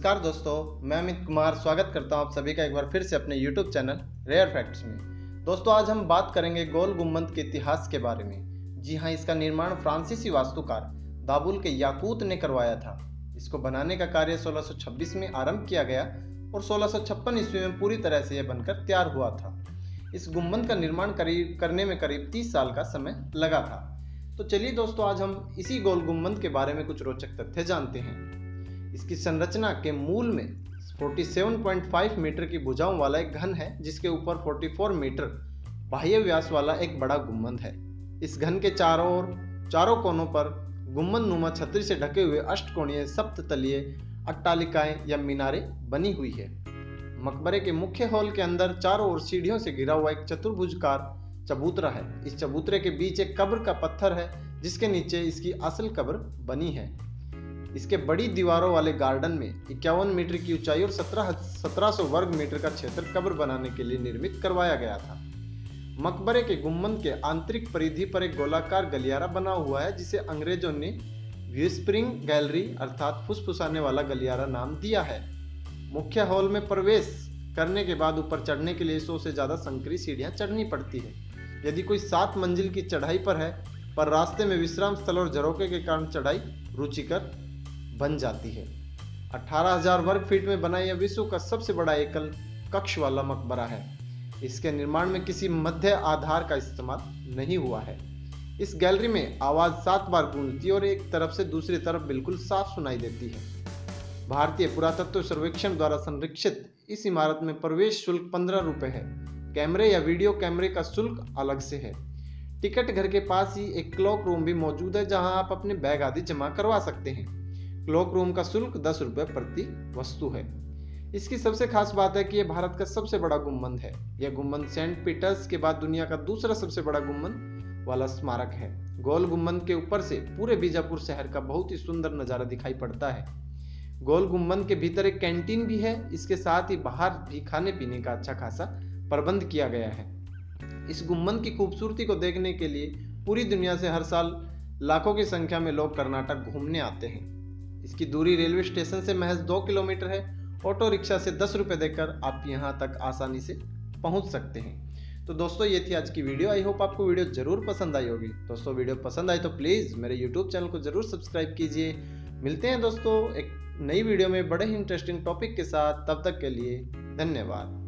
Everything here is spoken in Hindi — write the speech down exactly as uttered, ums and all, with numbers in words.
नमस्कार दोस्तों, मैं अमित कुमार स्वागत करता हूं आप सभी का एक बार फिर से अपने यूट्यूब चैनल रेयर फैक्ट्स में। दोस्तों आज हम बात करेंगे गोल गुम्बद के इतिहास के बारे में। जी हां, इसका निर्माण फ्रांसीसी वास्तुकार दाबुल के याकूत ने करवाया था। इसको बनाने का कार्य सोलह सौ छब्बीस में आरंभ किया गया और सोलह सौ छप्पन ईस्वी में पूरी तरह से यह बनकर तैयार हुआ था। इस गुम्बद का निर्माण करीब करने में करीब तीस साल का समय लगा था। तो चलिए दोस्तों, आज हम इसी गोल गुम्बद के बारे में कुछ रोचक तथ्य जानते हैं। इसकी संरचना के मूल में सैंतालीस पॉइंट पाँच मीटर की भुजाओं वाला एक घन है, जिसके ऊपर चौवालीस मीटर बाह्य व्यास वाला एक बड़ा गुम्बद है। इस घन के चारों ओर चारों कोनों पर गुम्बद नुमा छतरी से ढके हुए अष्टकोणीय सप्ततलीय अट्टालिकाएं या मीनारें बनी हुई है। मकबरे के मुख्य हॉल के अंदर चारों ओर सीढ़ियों से घिरा हुआ एक चतुर्भुजकार चबूतरा है। इस चबूतरे के बीच एक कब्र का पत्थर है, जिसके नीचे इसकी असल कब्र बनी है। इसके बड़ी दीवारों वाले गार्डन में इक्यावन मीटर की ऊंचाई और सत्रह सत्रह सौ वर्ग मीटर का क्षेत्र कब्र बनाने के लिए निर्मित करवाया गया था। मकबरे के गुम्बद के आंतरिक परिधि पर एक गोलाकार गलियारा बना हुआ है, जिसे अंग्रेजों ने व्हिस्परिंग गैलरी अर्थात फुसफुसाने वाला गलियारा नाम दिया है। मुख्य हॉल में प्रवेश करने के बाद ऊपर चढ़ने के लिए सौ से ज्यादा संकरी सीढ़ियां चढ़नी पड़ती है। यदि कोई सात मंजिल की चढ़ाई पर है, पर रास्ते में विश्राम स्थल और झरोके के कारण चढ़ाई रुचिकर बन जाती है। अठारह हज़ार वर्ग फीट में बना यह विश्व का सबसे बड़ा एकल कक्ष वाला मकबरा है। इसके निर्माण में किसी मध्य आधार का इस्तेमाल नहीं हुआ है। इस गैलरी में आवाज सात बार गूंजती है और एक तरफ से दूसरी तरफ बिल्कुल साफ सुनाई देती है। भारतीय पुरातत्व सर्वेक्षण द्वारा संरक्षित इस इमारत में प्रवेश शुल्क पंद्रह रुपए है। कैमरे या वीडियो कैमरे का शुल्क अलग से है। टिकट घर के पास ही एक क्लॉक रूम भी मौजूद है, जहां आप अपने बैग आदि जमा करवा सकते हैं। क्लॉक रूम का शुल्क दस रुपए प्रति वस्तु है। इसकी सबसे खास बात है कि यह भारत का सबसे बड़ा गुम्बद है। यह गुम्बद सेंट पीटर्स के बाद दुनिया का दूसरा सबसे बड़ा गुम्बद वाला स्मारक है। गोल गुम्बद के ऊपर से पूरे बीजापुर शहर का बहुत ही सुंदर नजारा दिखाई पड़ता है। गोल गुम्बद के भीतर एक कैंटीन भी है। इसके साथ ही बाहर भी खाने पीने का अच्छा खासा प्रबंध किया गया है। इस गुम्बद की खूबसूरती को देखने के लिए पूरी दुनिया से हर साल लाखों की संख्या में लोग कर्नाटक घूमने आते हैं। इसकी दूरी रेलवे स्टेशन से महज दो किलोमीटर है। ऑटो रिक्शा से दस रुपए देकर आप यहां तक आसानी से पहुंच सकते हैं। तो दोस्तों, ये थी आज की वीडियो। आई होप आपको वीडियो जरूर पसंद आई होगी। दोस्तों, वीडियो पसंद आई तो प्लीज़ मेरे यूट्यूब चैनल को जरूर सब्सक्राइब कीजिए। मिलते हैं दोस्तों एक नई वीडियो में बड़े ही इंटरेस्टिंग टॉपिक के साथ। तब तक के लिए धन्यवाद।